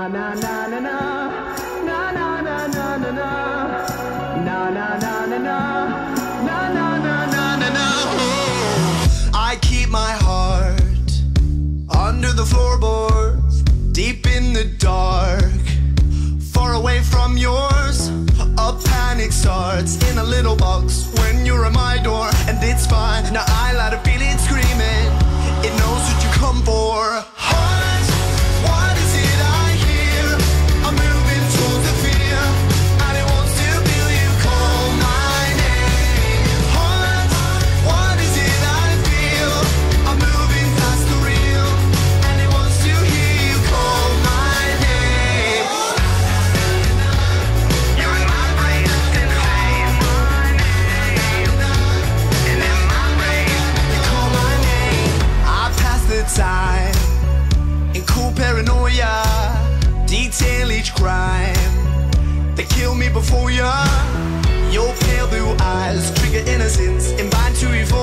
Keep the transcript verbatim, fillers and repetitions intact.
na na na na na na na na na na na na na na na na na na na. I keep my heart under the floorboards, deep in the dark, far away from yours. A panic starts in a little box when you're at my door, and it's fine. Now I let it feel it screaming. It knows what you come for. Heart, what is it I hear? I'm moving towards the fear, and it wants to feel you call my name. Heart, what is it I feel? I'm moving past the real, and it wants to hear you call my name. You're in my brain, insane. And in my brain, you call my name. I pass the time in cool paranoia, detail each crime that killed me before ya. Your pale blue eyes trigger innocence, invite to evolve.